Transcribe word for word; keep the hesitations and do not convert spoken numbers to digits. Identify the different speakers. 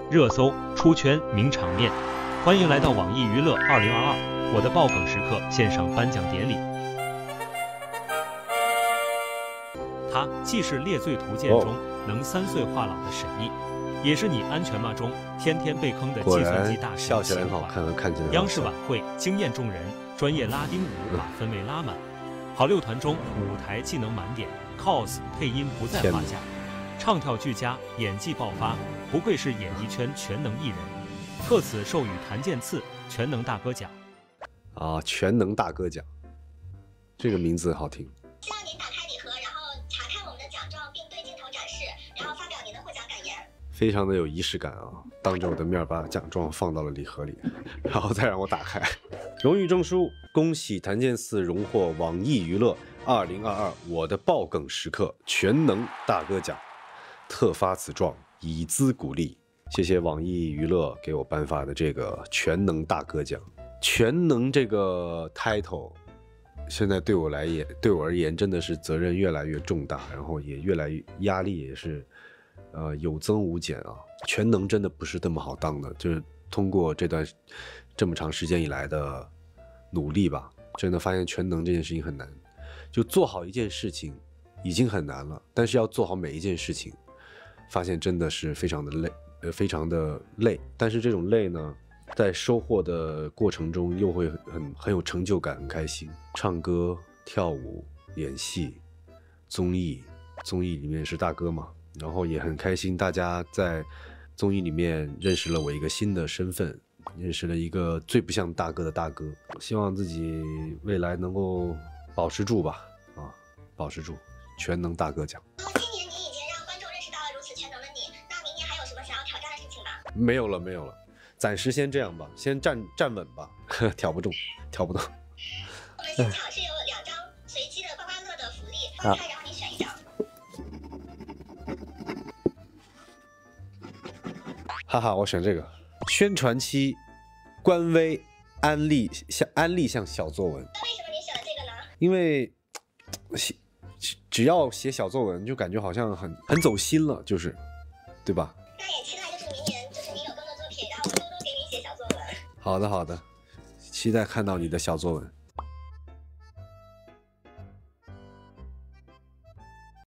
Speaker 1: 热搜、出圈、名场面。欢迎来到网易娱乐二零二二，我的爆梗时刻线上颁奖典礼。他既是《猎罪图鉴》中能三岁化老的沈毅，也是你安全吗中天天被坑的计算机大神。
Speaker 2: 笑起来很好看，看起来。
Speaker 1: 央视晚会惊艳众人，专业拉丁舞把氛围拉满。好六团中舞台技能满点 ，cos 配音不在话下，唱跳俱佳，演技爆发，不愧是演艺圈全能艺人。特此授予谭健次全能大哥奖。
Speaker 2: 啊，全能大哥奖，这个名字好听。
Speaker 3: 希望您打开礼盒，然后查看我们的奖状，并对镜头展示，然后发表您的获奖感言。
Speaker 2: 非常的有仪式感啊！当着我的面把奖状放到了礼盒里，然后再让我打开。荣誉证书，恭喜谭健次荣获网易娱乐二零二二我的爆梗时刻全能大哥奖，特发此状以资鼓励。谢谢网易娱乐给我颁发的这个全能大哥奖。全能这个 title， 现在对我来也对我而言真的是责任越来越重大，然后也越来越压力也是。呃，有增无减啊！全能真的不是那么好当的，就是通过这段这么长时间以来的努力吧，真的发现全能这件事情很难。就做好一件事情已经很难了，但是要做好每一件事情，发现真的是非常的累，呃，非常的累。但是这种累呢，在收获的过程中又会很很有成就感，很开心。唱歌、跳舞、演戏、综艺，综艺里面是大哥嘛。然后也很开心，大家在综艺里面认识了我一个新的身份，认识了一个最不像大哥的大哥。希望自己未来能够保持住吧，啊，保持住，全能大哥奖。
Speaker 3: 今年你已经让观众认识到了如此全能的你，那明年还有什么想要挑战的事情吗？
Speaker 2: 没有了，没有了，暂时先这样吧，先站站稳吧，挑不动，挑不动。
Speaker 3: 我们现场是有两张随机的刮刮乐的福利，放开，然后你选一张。
Speaker 2: 哈哈，我选这个。宣传期，官微安利像安利像小作文。
Speaker 3: 为什么你选了这个呢？
Speaker 2: 因为写只要写小作文，就感觉好像很很走心了，就是，对吧？
Speaker 3: 那也期待就是明年就是你有更多作品，然后我多多给你写小作文。
Speaker 2: 好的好的，期待看到你的小作文。